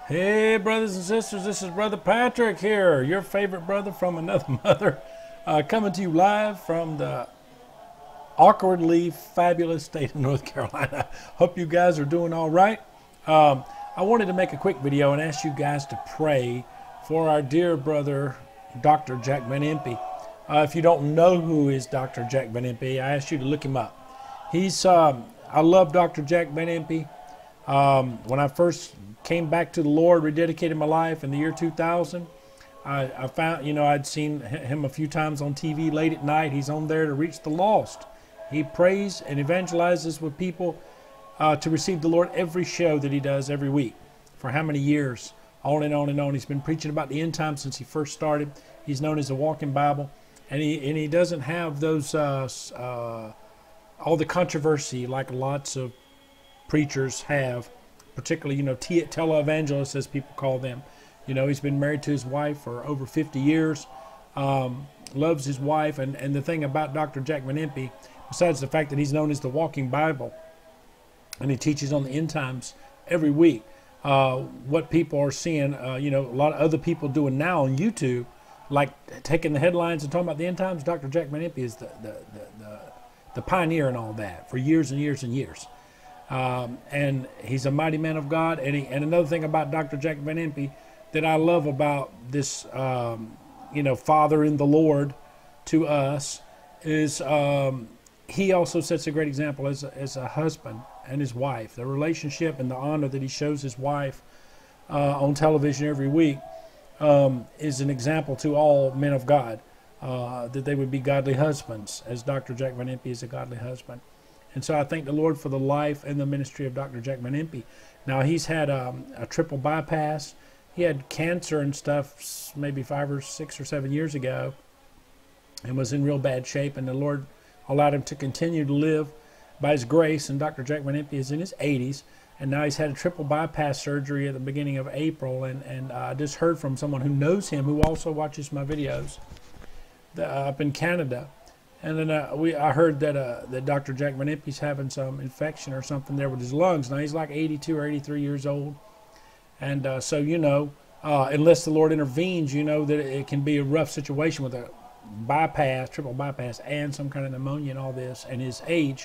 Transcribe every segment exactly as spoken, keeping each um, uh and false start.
Hey, brothers and sisters, this is Brother Patrick here, your favorite brother from another mother, uh, coming to you live from the awkwardly fabulous state of North Carolina. Hope you guys are doing all right. Um, I wanted to make a quick video and ask you guys to pray for our dear brother, Doctor Jack Van Impe. Uh, if you don't know who is Doctor Jack Van Impe, I ask you to look him up. He's, um, I love Doctor Jack Van Impe. Um, when I first came back to the Lord, rededicated my life in the year two thousand, I, I found, you know, I'd seen him a few times on T V late at night. He's on there to reach the lost. He prays and evangelizes with people uh, to receive the Lord every show that he does every week. For how many years? On and on and on. He's been preaching about the end times since he first started. He's known as the Walking Bible. And he, and he doesn't have those, uh, uh, all the controversy like lots of preachers have, particularly, you know, televangelists, as people call them. You know, he's been married to his wife for over fifty years, um, loves his wife. And, and the thing about Doctor Jack Van Impe, besides the fact that he's known as the Walking Bible, and he teaches on the end times every week, uh, what people are seeing, uh, you know, a lot of other people doing now on YouTube, like taking the headlines and talking about the end times. Doctor Jack Van Impe is the, the, the, the, the pioneer in all that for years and years and years. Um, and he's a mighty man of God. And, he, and another thing about Doctor Jack Van Impe that I love about this, um, you know, father in the Lord to us is um, he also sets a great example as a, as a husband and his wife. The relationship and the honor that he shows his wife uh, on television every week um, is an example to all men of God, uh, that they would be godly husbands, as Doctor Jack Van Impe is a godly husband. And so I thank the Lord for the life and the ministry of Doctor Jack Van Impe. Now, he's had um, a triple bypass. He had cancer and stuff maybe five or six or seven years ago and was in real bad shape. And the Lord allowed him to continue to live by his grace. And Doctor Jack Van Impe is in his eighties. And now he's had a triple bypass surgery at the beginning of April. And, and uh, I just heard from someone who knows him, who also watches my videos, the, uh, up in Canada. And then uh, we, I heard that uh, that Doctor Jack Van Impe's having some infection or something there with his lungs. Now, he's like eighty-two or eighty-three years old. And uh, so, you know, uh, unless the Lord intervenes, you know that it can be a rough situation with a bypass, triple bypass, and some kind of pneumonia and all this, and his age.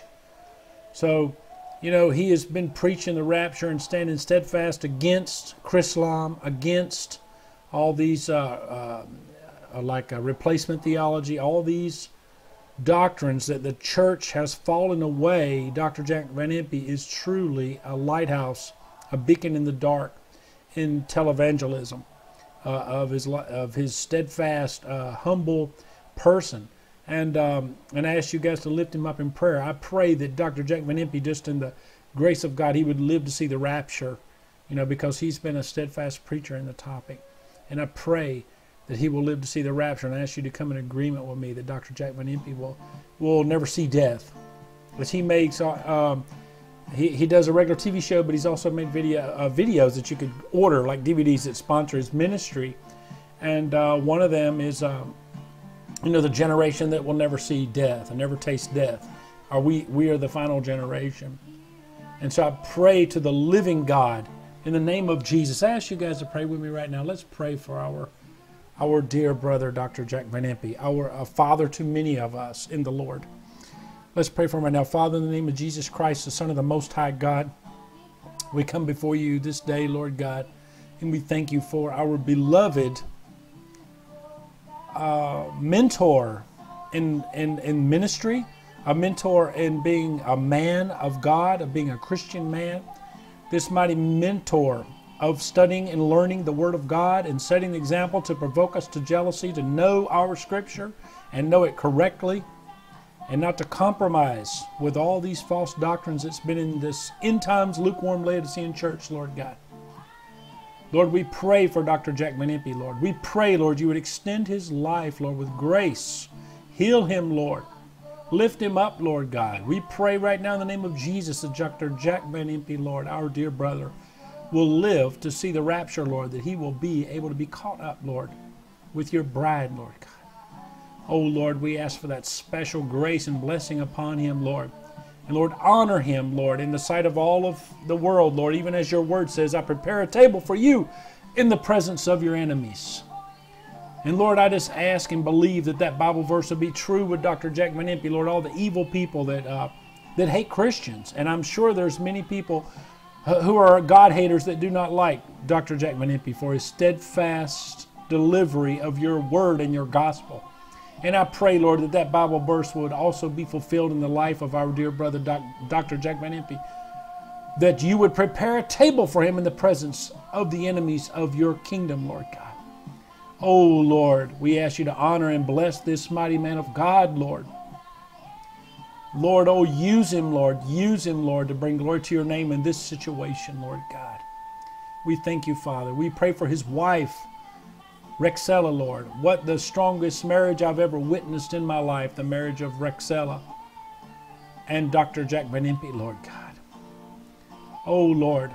So, you know, he has been preaching the rapture and standing steadfast against Chrislam, against all these, uh, uh, like uh, replacement theology, all these doctrines that the church has fallen away. Doctor Jack Van Impe is truly a lighthouse, a beacon in the dark in televangelism, uh, of his of his steadfast, uh, humble person. And um, and I ask you guys to lift him up in prayer. I pray that Doctor Jack Van Impe, just in the grace of God, he would live to see the rapture, you know, because he's been a steadfast preacher in the topic. And I pray that he will live to see the rapture, and I ask you to come in agreement with me that Doctor Jack Van Impe will will never see death. As he makes, uh, um, he, he does a regular T V show, but he's also made video, uh, videos that you could order, like D V Ds that sponsor his ministry. And uh, one of them is, um, you know, the generation that will never see death and never taste death. Are we, we are the final generation. And so I pray to the living God in the name of Jesus. I ask you guys to pray with me right now. Let's pray for our our dear brother, Doctor Jack Van Impe, our uh, father to many of us in the Lord. Let's pray for him right now. Father, in the name of Jesus Christ, the Son of the Most High God, we come before you this day, Lord God, and we thank you for our beloved uh, mentor in, in, in ministry, a mentor in being a man of God, of being a Christian man, this mighty mentor of studying and learning the Word of God and setting the example to provoke us to jealousy, to know our Scripture and know it correctly, and not to compromise with all these false doctrines that's been in this end times lukewarm Laodicean church, Lord God. Lord, we pray for Doctor Jack Van Impe, Lord. We pray, Lord, you would extend his life, Lord, with grace. Heal him, Lord. Lift him up, Lord God. We pray right now in the name of Jesus that Doctor Jack Van Impe, Lord, our dear brother, will live to see the rapture, Lord, that he will be able to be caught up, Lord, with your bride, Lord God. Oh, Lord, we ask for that special grace and blessing upon him, Lord. And Lord, honor him, Lord, in the sight of all of the world, Lord, even as your word says, I prepare a table for you in the presence of your enemies. And Lord, I just ask and believe that that Bible verse will be true with Doctor Jack Van Impe, Lord, all the evil people that uh, that hate Christians. And I'm sure there's many people who are God haters that do not like Doctor Jack Van Impe for his steadfast delivery of your word and your gospel. And I pray, Lord, that that Bible verse would also be fulfilled in the life of our dear brother, Doctor Jack Van Impe, that you would prepare a table for him in the presence of the enemies of your kingdom, Lord God. Oh, Lord, we ask you to honor and bless this mighty man of God, Lord. Lord, oh, use him, Lord. Use him, Lord, to bring glory to your name in this situation, Lord God. We thank you, Father. We pray for his wife, Rexella, Lord. What the strongest marriage I've ever witnessed in my life, the marriage of Rexella and Doctor Jack Van Impe, Lord God. Oh, Lord,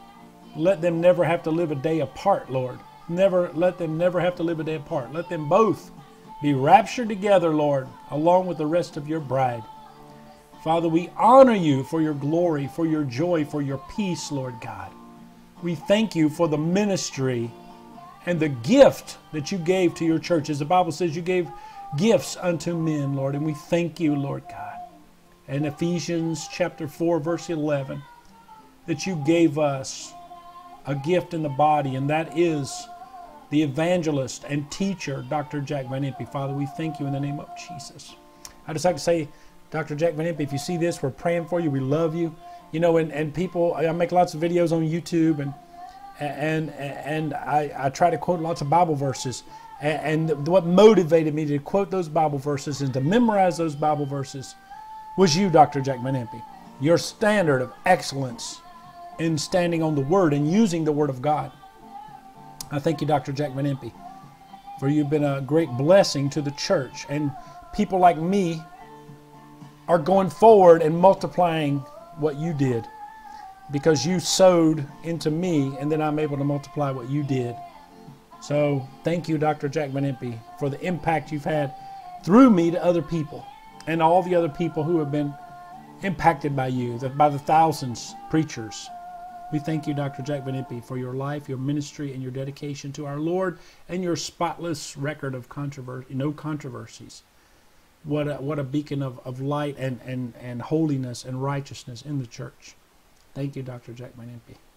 let them never have to live a day apart, Lord. Never, let them never have to live a day apart. Let them both be raptured together, Lord, along with the rest of your bride. Father, we honor you for your glory, for your joy, for your peace, Lord God. We thank you for the ministry and the gift that you gave to your church. As the Bible says, you gave gifts unto men, Lord, and we thank you, Lord God. In Ephesians chapter four, verse eleven, that you gave us a gift in the body, and that is the evangelist and teacher, Doctor Jack Van Impe. Father, we thank you in the name of Jesus. I'd just like to say, Doctor Jack Van Impe, if you see this, we're praying for you. We love you. You know, and, and people, I make lots of videos on YouTube, and and and I, I try to quote lots of Bible verses. And, and what motivated me to quote those Bible verses and to memorize those Bible verses was you, Doctor Jack Van Impe. Your standard of excellence in standing on the Word and using the Word of God. I thank you, Doctor Jack Van Impe, for you've been a great blessing to the church. And people like me are going forward and multiplying what you did, because you sowed into me, and then I'm able to multiply what you did. So thank you, Doctor Jack Van Impe, for the impact you've had through me to other people, and all the other people who have been impacted by you, by the thousands preachers. We thank you, Doctor Jack Van Impe, for your life, your ministry, and your dedication to our Lord, and your spotless record of controversy, no controversies. What a, what a beacon of, of light and, and, and holiness and righteousness in the church. Thank you, Doctor Jack Van Impe.